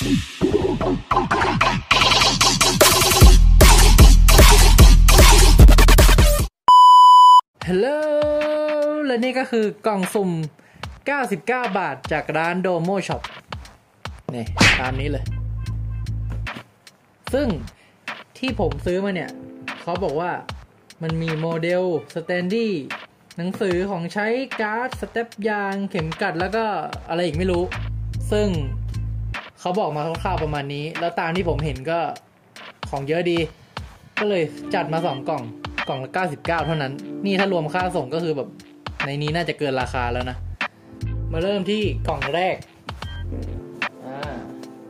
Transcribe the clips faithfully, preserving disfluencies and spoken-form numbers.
ฮัลโหลและนี่ก็คือกล่องสุ่มเก้าสิบเก้าบาทจากร้าน Domo Shop นี่ตามนี้เลยซึ่งที่ผมซื้อมาเนี่ยเขาบอกว่ามันมีโมเดลสแตนดี้หนังสือของใช้การ์ดสเต็ปยางเข็มกัดแล้วก็อะไรอีกไม่รู้ซึ่งเขาบอกมาคร่าวๆประมาณนี้แล้วตามที่ผมเห็นก็ของเยอะดีก็เลยจัดมาสองกล่องกล่องละเก้าสิบเก้าเท่านั้นนี่ถ้ารวมค่าส่งก็คือแบบในนี้น่าจะเกินราคาแล้วนะมาเริ่มที่กล่องแรกอ่า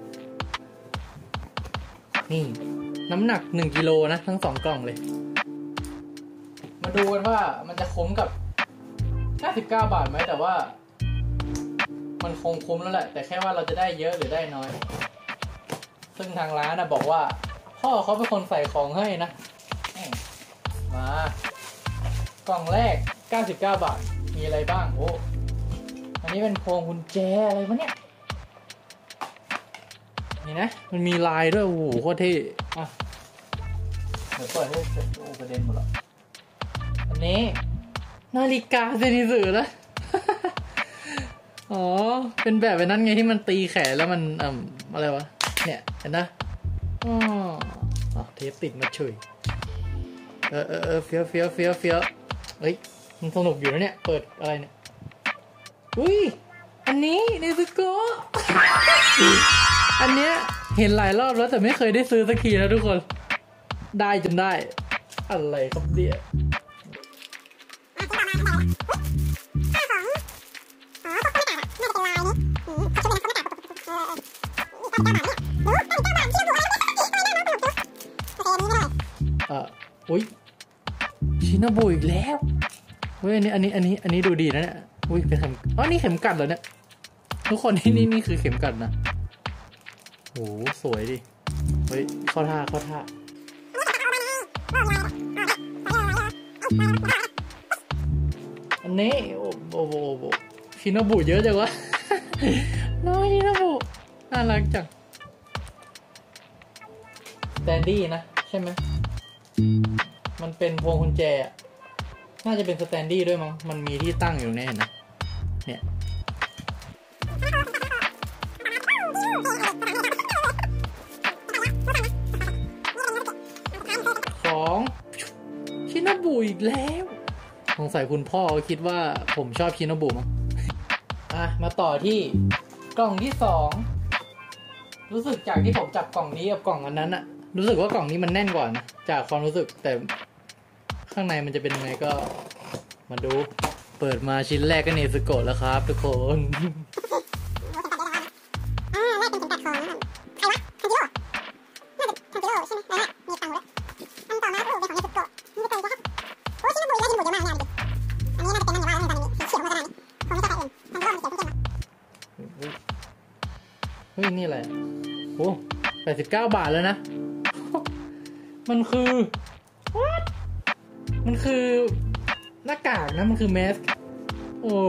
นี่น้ำหนักหนึ่งกิโลนะทั้งสองกล่องเลยมาดูกันว่ามันจะคุ้มกับเก้าสิบเก้าบาทไหมแต่ว่ามันคงคุ้มแล้วแหละแต่แค่ว่าเราจะได้เยอะหรือได้น้อยซึ่งทางร้านนะบอกว่าพ่อเขาเป็นคนใส่ของให้นะมากล่องแรกเก้าสิบเก้าบาทมีอะไรบ้างโอ้อันนี้เป็นพวงกุญแจอะไรวะเนี่ยนี่นะมันมีลายด้วยโอ้โหโคตรเท่อ่ะเดี๋ยวเปิดให้โอ้ประเด็นหมดแล้วอันนี้นาฬิกาเซนิสึนะ อ๋อเป็นแบบแบบนั้นไงที่มันตีแขนแล้วมันอ่าอะไรวะเนี่ยเห็นนะอ๋อเทปติดมาเฉยเออเออเออเฟี้ยวเฟี้ยวเฟี้ยวเฟี้ยวเฮ้ยมันสนุกอยู่นะเนี่ยเปิดอะไรเนี่ยอุ้ยอันนี้เนซึโกะ อันเนี้ยเห็นหลายรอบแล้วแต่ไม่เคยได้ซื้อสักทีนะทุกคนได้จนได้อะไรครับเนี่ยอ่ะอุ้ยชินาบุอีกแล้วเฮ้ยอันนี้อันนี้อันนี้อันนี้ดูดีนะเนี่ยอุ้ยเป็นเข็มอ๋อนี่เข็มกัดเหรอเนี่ยทุกคนนี่นี่นี่คือเข็มกัดนะโหสวยดิเฮ้ยเข้าท่าเข้าท่าอันนี้โอ้โหโอ้โหชินาบุเยอะจังวะน้อยชินาบุน่ารักจังสแตนดี้นะใช่ไหมมันเป็นพวงกุญแจน่าจะเป็นสแตนดี้ด้วยมั้งมันมีที่ตั้งอยู่แน่นะเนี่ยของชินาบุอีกแล้วสงสัยคุณพ่อคิดว่าผมชอบชินาบุมั้งอ่ะมาต่อที่กล่องที่สองรู้สึกจากที่ผมจับกล่องนี้กับกล่องอันนั้นอะรู้สึกว่ากล่องนี้มันแน่นกว่านะจากความรู้สึกแต่ข้างในมันจะเป็นยังไงก็มาดูเปิดมาชิ้นแรกก็เนซึโกะแล้วครับทุกคนเฮ้ยนี่อะไรโอ้แปดสิบเก้าบาทแล้วนะมันคือ what มันคือหน้ากากนะมันคือแมสโอ้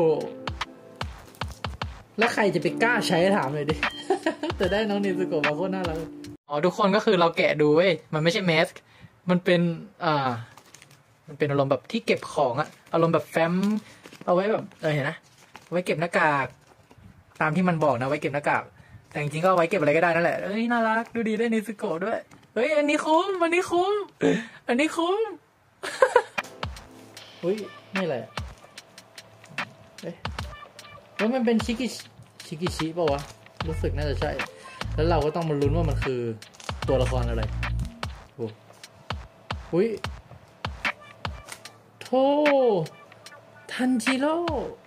แล้วใครจะไปกล้าใช้ถามเลยดิ แต่ได้น้องเนซึโกะมาโคตรน่ารักอ๋อทุกคนก็คือเราแกะดูเว้ยมันไม่ใช่แมสมันเป็นอ่ามันเป็นอารมณ์แบบที่เก็บของอะอารมณ์แบบแฟ้มเอาไว้แบบเออเห็นนะไว้เก็บหน้ากากตามที่มันบอกนะไว้เก็บหน้ากากแต่จริงๆก็เอาไว้เก็บอะไรก็ได้นั่นแหละเอ้ยน่ารักดูดีได้เนซึโกะด้วยเฮ้ยอันนี้คุ้มอันนี้คุ้มอันนี้คุ้มเฮ้ยนี่อะไรเอ๊ะแล้วมันเป็นชิกิชิกิชิป่าวะรู้สึกน่าจะใช่แล้วเราก็ต้องมาลุ้นว่ามันคือตัวละครอะไรโอ้หุ้ยโธทันจิโร่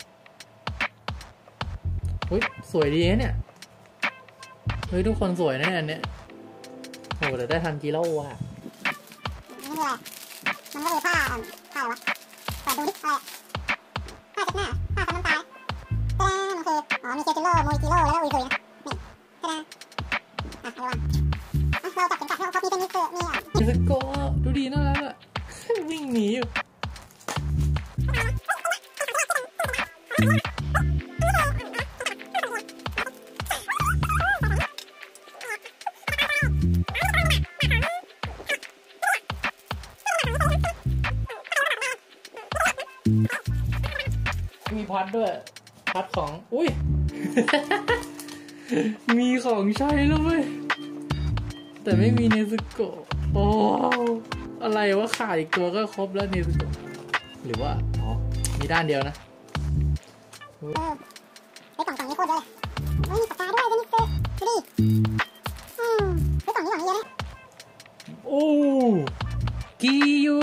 หุ้ยสวยดีเนี่ยเฮ้ยทุกคนสวยแน่อันเนี้ยโอ้แต่ได้ทันจิโร่ว่ะนี่คืออะไรมันก็คือผ้าผ้าอะไรวะเปิดดูดิอะไรผ้าเช็ดหน้าผ้าซับน้ำตาตามันคืออ๋อมีเจจิโร่โมจิโร่แล้วก็อุยซุยนะนี่ตาอ่ะอะไรวะเราจับเข็มขัดให้เขามีเป็นมิสเตอร์มีอ่ะมิสโกดูดีน่ารักอ่ะวิ่งหนีอยู่พัดด้วยพัดของอุ้ย มีของใช้แล้วเว้ยแต่ไม่มีเนซึโกะโอ้อะไรวะขาดอีกตัวก็ครบแล้วเนซึโกะหรือว่าอ๋อมีด้านเดียวนะเออไอ้กล่องกล่องนี้โคตรเยอะเลยไม่มีปากกาด้วยเจนิเซ่ดูดิอืมไอ้กล่องนี้กล่องนี้เยอะนะโอ้กิยู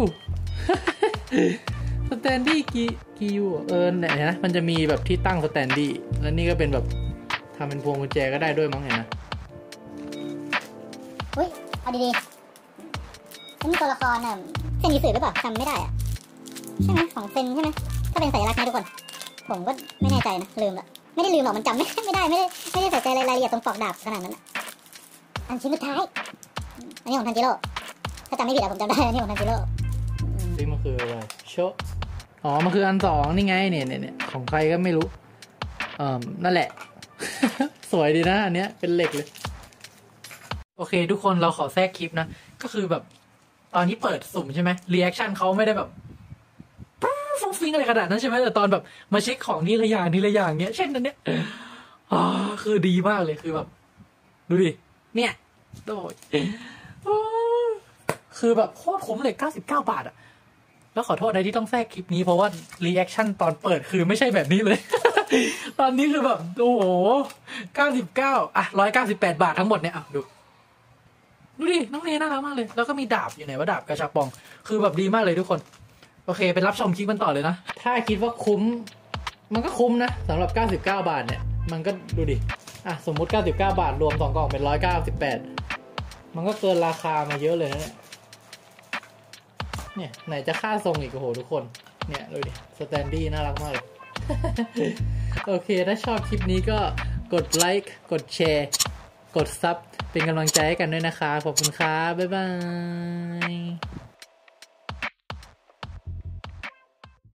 สแตนดี้กิกิยูเออไหนนะมันจะมีแบบที่ตั้งสแตนดี้แล้วนี่ก็เป็นแบบทำเป็นพวงกุญแจก็ได้ด้วยมั้งเห็นนะอุ้ยเอาดีๆมันมีตัวละครน่ะเซนยิสึหรือเปล่าจำไม่ได้อะใช่ไหมของเซนใช่ไหมถ้าเป็นสัญลักษณ์นะทุกคนผมก็ไม่แน่ใจนะลืมละไม่ได้ลืมหรอกมันจำไม่ไม่ได้ไม่ได้ไม่ได้ใส่ใจรายละเอียดตรงปลอกดาบขนาดนั้นอันชิ้นสุดท้ายอันนี้ของทันจิโร่ถ้าจำไม่ผิดอะผมจำได้อันนี้ของทันจิโร่นี่มันคืออะไรโชอ๋อมันคืออันสองนี่ไงเนี่ยเนี่ยของใครก็ไม่รู้เอ่อนั่นแหละ สวยดีนะอันเนี้ยเป็นเหล็กเลยโอเคทุกคนเราขอแทรกคลิปนะก็คือแบบตอนนี้เปิดสุ่มใช่ไหมรีแอคชั่นเขาไม่ได้แบบฟุ้งฟิ้งอะไรขนาดนั้นใช่ไหมแต่ตอนแบบมาเช็คของนี่ละอย่างนี่ละอย่างเนี้ยเช่นนั้นเนี้ยอ๋อคือดีมากเลยคือแบบดูดิเนี่ยโดยคือแบบโคตรคุ้มเลยเก้าสิบเก้าบาทอะแล้วขอโทษนะที่ต้องแทรกคลิปนี้เพราะว่ารีแอคชั่นตอนเปิดคือไม่ใช่แบบนี้เลย ตอนนี้คือแบบโอ้โหเก้าสิบเก้าอ่ะร้อยเก้าสิบแปดบาททั้งหมดเนี่ยอ่ะดูดูดิน้องเนน่ารักมากเลยแล้วก็มีดาบอยู่ไหนว่าดาบกระชับปองคือแบบดีมากเลยทุกคนโอเคไปรับชมคลิปมันต่อเลยนะถ้าคิดว่าคุ้มมันก็คุ้มนะสำหรับเก้าสิบเก้าบาทเนี่ยมันก็ดูดิอ่ะสมมุติเก้าสิบเก้าบาทรวมสองกล่องเป็นหนึ่งร้อยเก้าสิบแปดมันก็เกินราคามาเยอะเลยนะเนี่ยเนี่ยไหนจะค่าทรงอีกโอ้โหทุกคนเนี่ยดูดิสแตนดี้น่ารักมากเลย โอเคถ้าชอบคลิปนี้ก็กดไลค์กดแชร์กดซับเป็นกำลังใจให้กันด้วยนะคะขอบคุณครับบ๊ายบาย